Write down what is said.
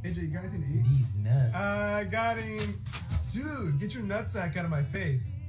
AJ, you got anything to eat? These nuts. I got him. Dude, get your nutsack out of my face.